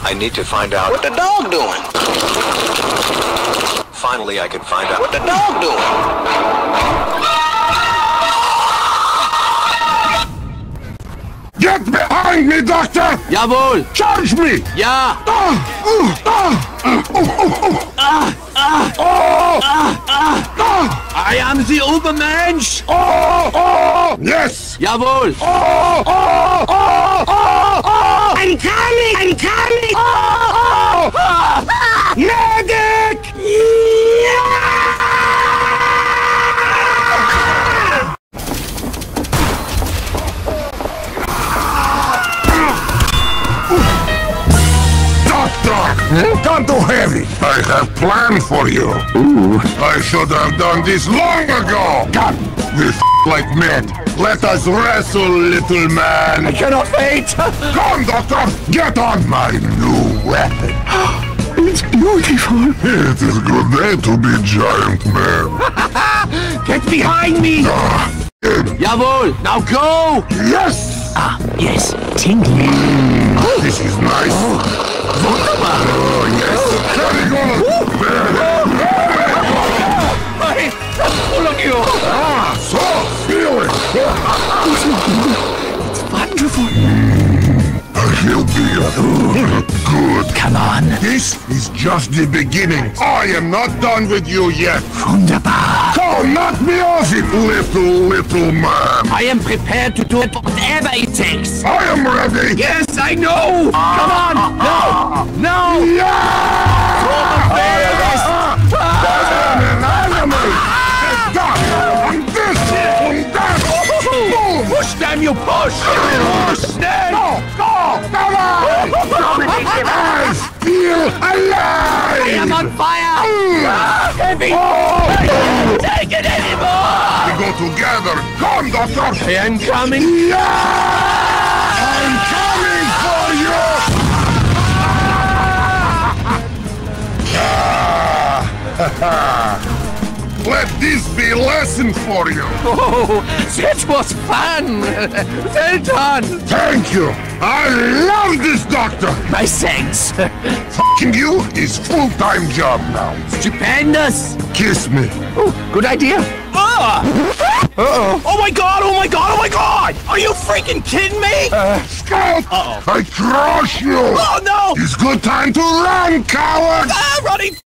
I need to find out What the dog doing? Finally, I can find out What the dog doing? Get behind me, Doctor! Jawohl! Charge me! Ja! I am the Übermensch! Yes! Jawohl! I'm coming! I'm coming! Medic! Come too heavy. I have planned for you. Ooh. I should have done this long ago. Come, we like men. Let us wrestle, little man. I cannot wait! Come, Doctor. Get on my new weapon. It's beautiful! It is a good day to be giant man. Get behind me! Jawohl! Now go! Yes. Yes, tingly. This is nice. Wunderbar! Oh, yes. Very good. Hey, that's full of you! So, feel it. It's wonderful! He'll be good. Come on! This is just the beginning. I am not done with you yet. Wunderbar! So knock me off it, little man. I am prepared to do whatever it takes! I am ready. Yes, I know! Come on! No! No! Yeah! Push them, you push! Push them! Go! Come on! I feel alive! I am on fire! Heavy! Take it anymore! We go together. Come, Doctor! I am coming! Yeah! I'm coming for you! Let this be a lesson for you. Oh, that was fun! Well done! Thank you. I love this doctor. My thanks! Fucking you is full-time job now. Stupendous! Kiss me. Oh, good idea! Uh-oh! Oh my god! Oh my god! Oh my god! Are you freaking kidding me? Scout! I crush you. Oh no! It's good time to run, coward. Running!